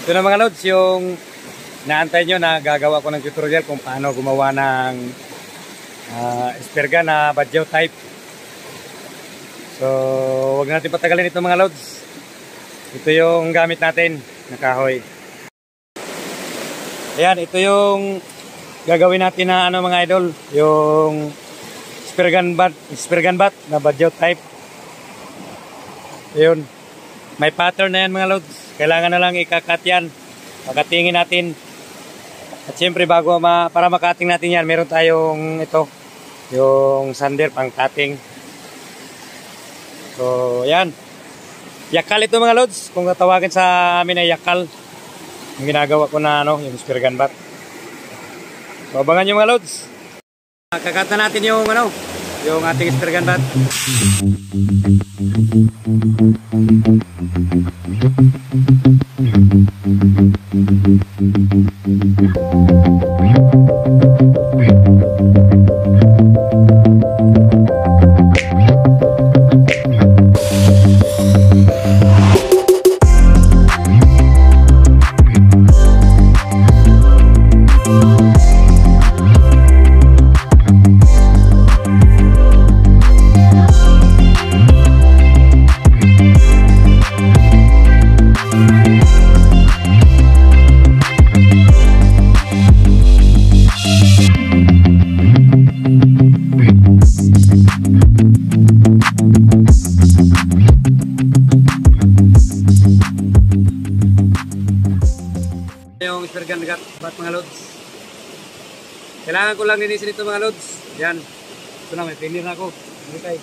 Ito na mga lods, yung naantay nyo na gagawa ko ng tutorial kung paano gumawa ng spear gun na badyaw type. So, huwag natin patagalin ito mga lods. Ito yung gamit natin na kahoy. Ayan, ito yung gagawin natin na ano mga idol, yung spear gun bat na badyaw type. Ayun. May pattern na yan mga lods. Kailangan na lang ikakat yan. Pagkatingin natin. At siyempre para makating natin yan, meron tayong ito. Yung sander pang cutting. So, yan. Yakal ito mga lods. Kung tatawagin sa amin ay yakal. Yung ginagawa ko na ano, yung spear gun bat. So, abangan nyo mga lods. Kakata natin yung ano, yung ating spear gun bat. Yung spear gun bat mga lods. Kailangan ko lang linisin ito mga lods. Yan. Ito na, may cleaner na ako. Okay.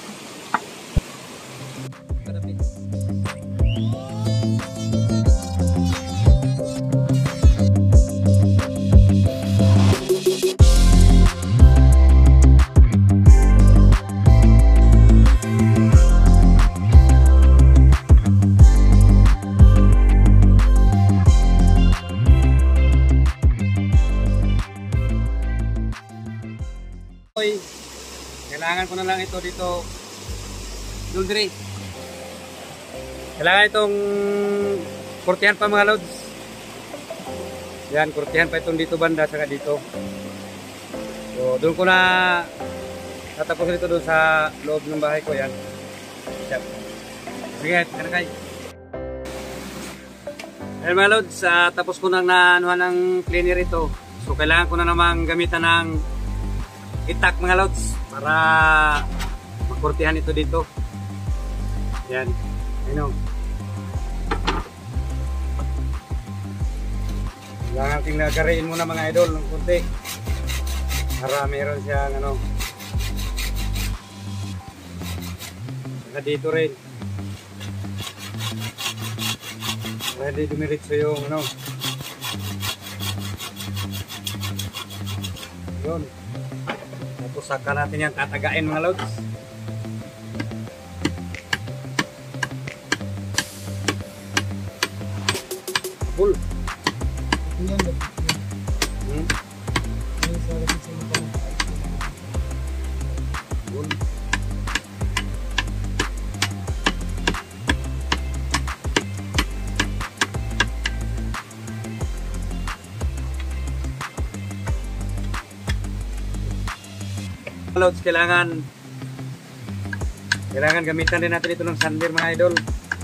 Kailangan ko na lang ito dito laundry. Kailangan itong kurtihan pa mga lods. Yan, kurtihan pa itong dito banda saka dito. So doon ko na tatapos ito doon sa loob ng bahay ko. Yan. Sige, kanakay. Ayan mga lods, tapos ko nang naanuhan ng cleaner ito. So kailangan ko na namang gamitan ng itak mga lods para magkurtihan ito dito. Yan. Ayun. Kailangan tinagariin muna mga idol ng kunti para meron siyang ano. Saka dito rin. Para hindi dumiritso yung ano. Yun. Tapos saka natin yan tatagain mga lods. Full. Full. Lods, kailangan gamitan din natin ito ng sander mga idol.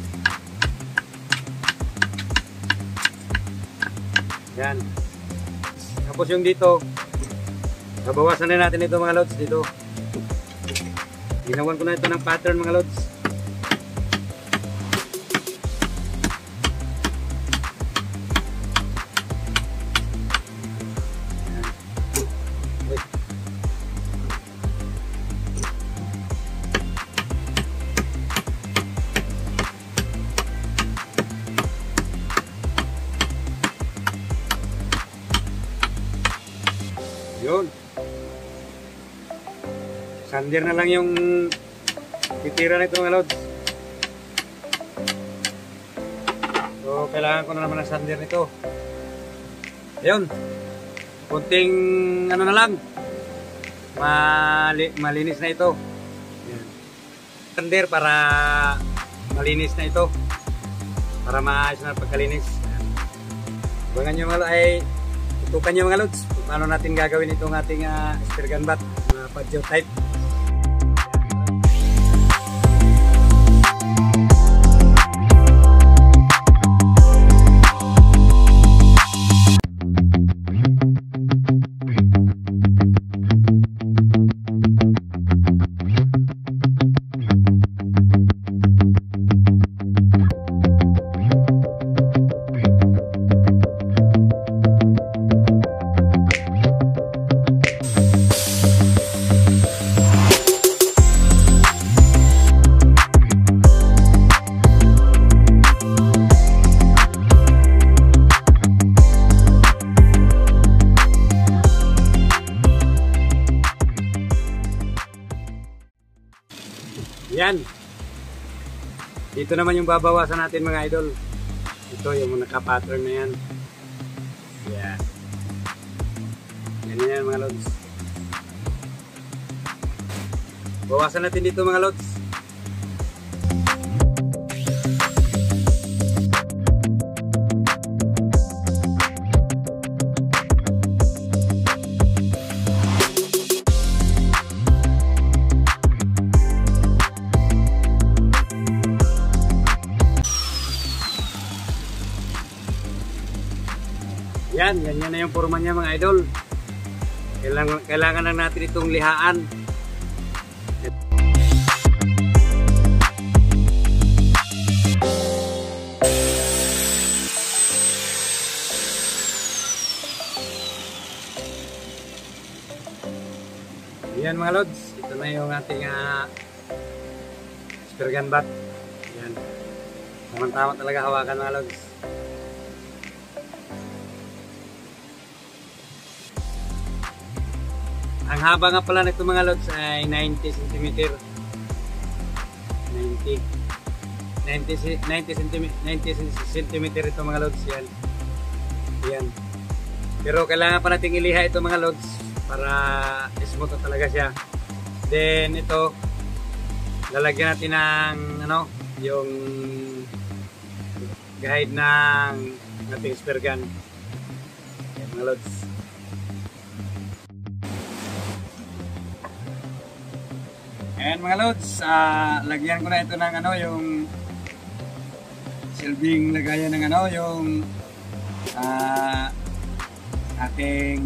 Yan. Tapos yung dito, nabawasan din natin ito mga lods dito. Ginawan ko na ito ng pattern mga lods. Yun. Sander na lang yung titira nito mga lods. So kailangan ko na naman ng sander nito. Ayun. Kunting ano na lang. Malinis na ito. Sander para malinis na ito. Para maayos na pagkalinis. Abangan nyo mga ay tutukan nyo mga lods kung paano natin gagawin itong ating spear gun bat na Pajeo type. Yan. Dito naman yung babawasan natin mga idol. Ito yung naka-pattern na yan. Yan. Yan mga lods. Bawasan natin dito mga lods. Yan, ganyan na yung forma niya mga idol. Kailangan lang natin itong lihaan. Yan mga lods, ito na yung ating spear gun bat. Yan. Tama-tama talaga hawakan mga lods. Ang haba nga pala nito mga lods ay 90 cm. 90 cm ito mga lods yan. Yan. Pero kailangan pa nating iliha ito mga lods para smooth talaga siya. Then ito lalagyan natin ng yung guide ng ating spear gun. Yan mga lods. Ayan mga lods, lagyan ko na ito ng yung silbing lagayan ng yung ating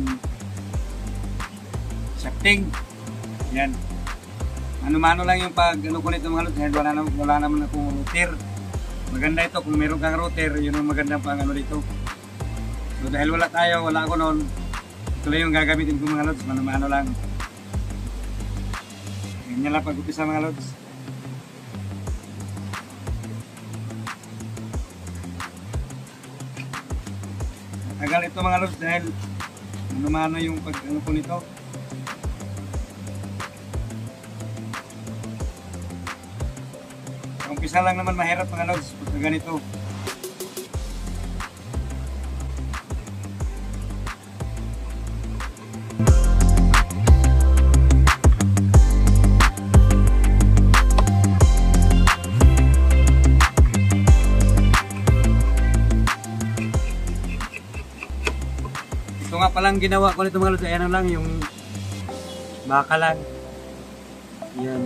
shafting. Yan. Ano-mano lang yung pag ko nito mga lods, wala naman akong router. Maganda ito kung meron kang router, yun ang magandang pang dito. So dahil wala ako noon, ito lang yung gagamitin ko mga lods, ano lang. Ganyan lang pag-upisa mga lods. Matagal ito mga lods dahil ano yung pag-ano ko nito. Umpisa lang naman mahirap mga lods pag ganito. Ito nga palang ginawa ko nito mga lods, ayan lang yung bakalan. Yan.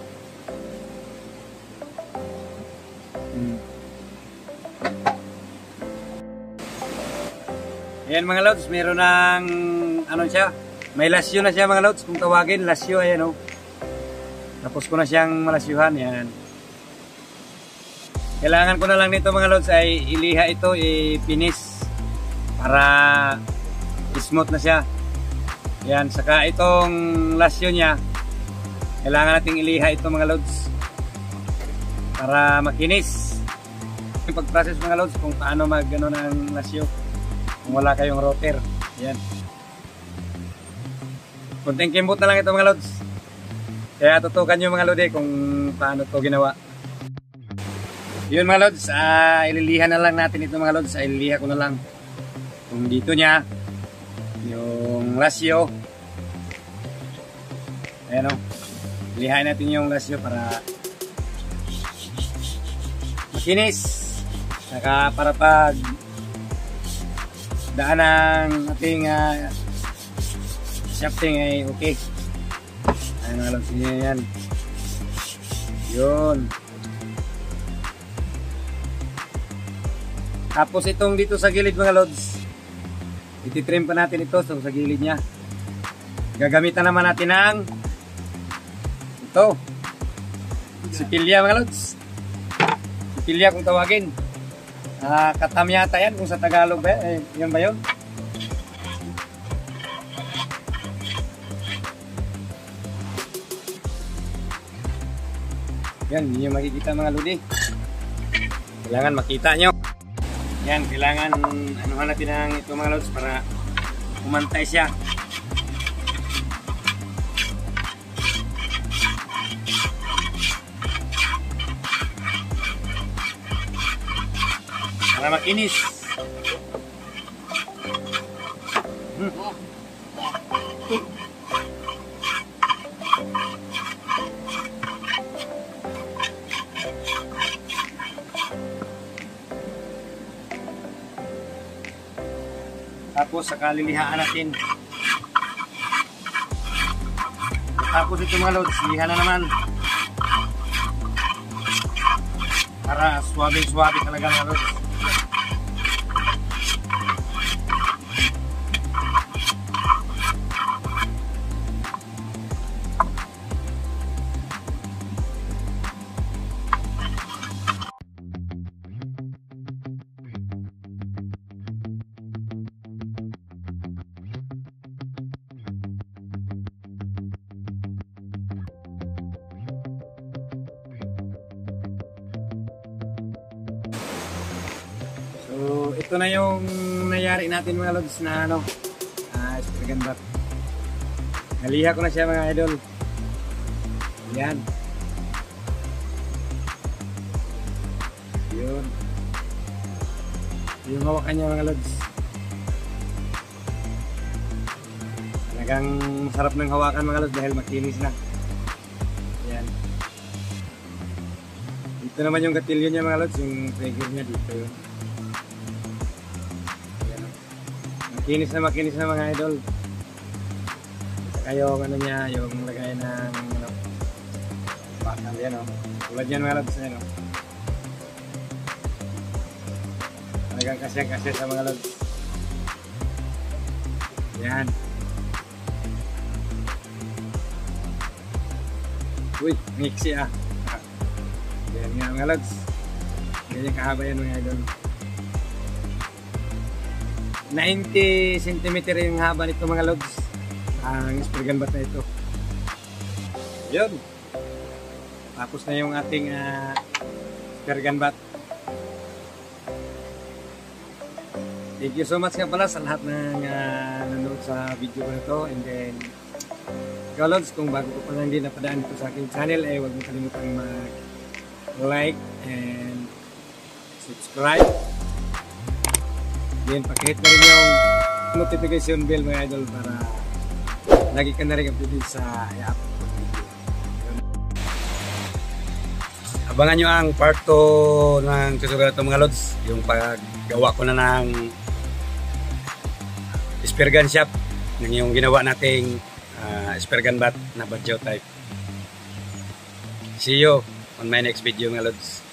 Ayan mga lods, meron ng siya, may lasyo na siya mga lods, kung tawagin, lasyo, ayan Tapos ko na siyang malasyuhan, yan. Kailangan ko na lang nito mga lods ay iliha ito, i-finish para smooth na siya. Yan, saka itong lasyo niya, kailangan nating iliha ito mga lods para makinis. Yung pag-process mga lods kung paano mag-ano ng lasyo kung wala kayong router. Yan. Kunting kimbot na lang ito mga lods. Kaya tutukan nyo mga lodi kung paano to ginawa. Yun mga lods, ililiha na lang natin ito mga lods. Ililiha ko na lang kung dito niya yung lasyo. Ayan ilihain natin yung lasyo para makinis. Saka para pag daan ng ating shafting ay okay. Ayun mga lods, yan. Yun. Tapos itong dito sa gilid mga lods, ititrim pa natin ito sa gilid niya. Gagamitan naman natin ng ito, sipilya mga lods. Sipilya kung tawagin. Katam yata yan kung sa Tagalog ba, yan ba yun? Yan, yun yung makikita mga lodi. Kailangan makita nyo. Yan, kailangan anuhan natin ng ito mga lods para umantay siya. Para makinis. Tapos saka lilihaan natin. Tapos ito mga lods, lihan na naman. Para suwabe-suwabe talaga mga lods. So, ito na yung nangyari natin mga lods na spray gun bat. Naliha ko na siya mga idol. Yan. Yun. Yung hawakan niya mga lods. Talagang masarap ng hawakan mga lods dahil makinis na. Yan. Ito naman yung gatilyo niya mga lods, yung trigger niya dito yun. Makinis na mga idol. Saka yung ano niya, yung lagay ng bakal yan o. Tulad yan mga lods na yan o. Talagang kasyang-kasya sa mga lods. Yan. Uy, mixi ah. Yan nga mga lods. Ganyan kahaba yan mga idol. 90 cm yung haba nito mga lods. Ang spray gun bat na ito. Yun. Tapos na yung ating spray gun bat. Thank you so much nga pala sa lahat ng nanonood sa video ko na ito. And then, ikaw lods, kung bago ko pa lang din napadaan dito sa aking channel, huwag mo kalimutang mag-like and subscribe. Then, pakihit na rin yung notification bell mga idol para lagi ka na rin updated sa i-upload ko video. Abangan nyo ang part 2 ng tutorial ito mga lods. Yung paggawa ko na ng spray gun shop. Yung ginawa nating spray gun bat na badyaw type. See you on my next video mga lods.